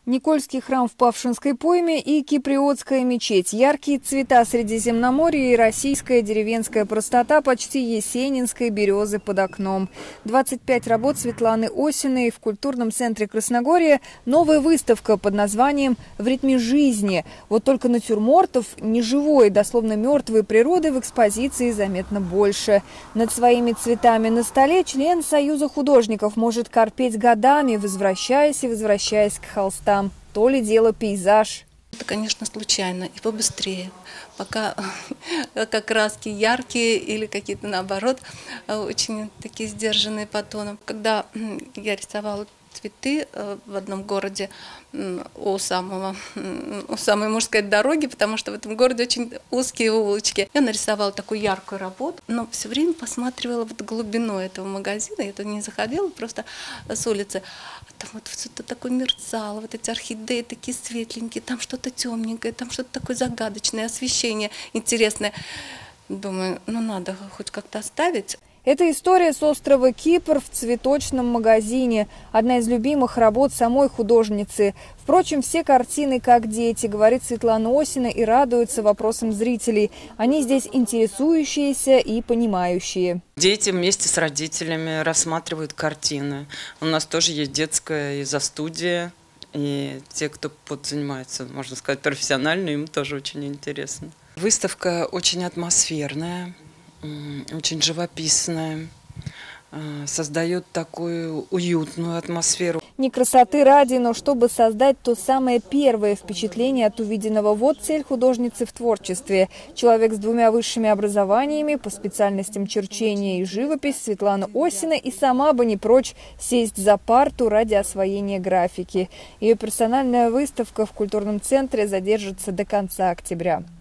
Никольский храм в Павшинской пойме и Киприотская мечеть. Яркие цвета Средиземноморья и российская деревенская простота почти есенинской березы под окном. 25 работ Светланы Осиной в культурном центре Красногория. Новая выставка под названием «В ритме жизни». Вот только натюрмортов неживой, дословно мертвой природы в экспозиции заметно больше. Над своими цветами на столе член Союза художников может корпеть годами, возвращаясь и возвращаясь к холстам. То ли дело пейзаж. Это, конечно, случайно и побыстрее. Пока как краски яркие или какие-то, наоборот, очень такие сдержанные по тону. Когда я рисовала цветы в одном городе у самой, можно сказать, дороги, потому что в этом городе очень узкие улочки. Я нарисовала такую яркую работу, но все время посматривала в глубину этого магазина. Я туда не заходила, просто с улицы. Там вот что-то такое мерцало, вот эти орхидеи такие светленькие, там что-то темненькое, там что-то такое загадочное, освещение интересное. Думаю, ну надо хоть как-то оставить. Это история с острова Кипр в цветочном магазине. Одна из любимых работ самой художницы. Впрочем, все картины как дети, говорит Светлана Осина, и радуются вопросам зрителей. Они здесь интересующиеся и понимающие. Дети вместе с родителями рассматривают картины. У нас тоже есть детская изо-студия. И те, кто занимается, можно сказать, профессионально, им тоже очень интересно. Выставка очень атмосферная. Очень живописная, создает такую уютную атмосферу. Не красоты ради, но чтобы создать то самое первое впечатление от увиденного. Вот цель художницы в творчестве. Человек с 2 высшими образованиями по специальностям черчения и живопись Светлана Осина и сама бы не прочь сесть за парту ради освоения графики. Ее персональная выставка в культурном центре задержится до конца октября.